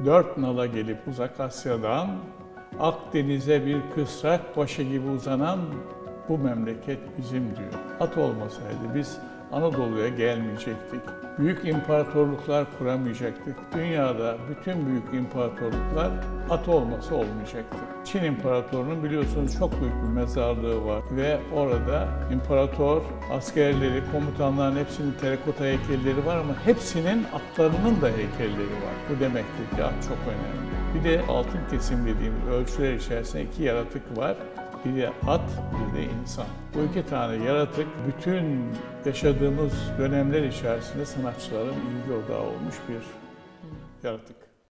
Dört nala gelip uzak Asya'dan, Akdeniz'e bir kısrak başı gibi uzanan bu memleket bizim diyor. At olmasaydı biz Anadolu'ya gelmeyecektik. Büyük imparatorluklar kuramayacaktık. Dünyada bütün büyük imparatorluklar at olmasa olmayacaktı. Çin İmparatorluğu'nun biliyorsunuz çok büyük bir mezarlığı var ve orada imparator, askerleri, komutanların hepsinin terakota heykelleri var ama hepsinin atlarının da heykelleri var. Bu demektir ki at çok önemli. Bir de altın kesim dediğimiz ölçüler içerisinde iki yaratık var. Bir at, bir de insan. Bu iki tane yaratık bütün yaşadığımız dönemler içerisinde sanatçıların ilgi odağı olmuş bir yaratık.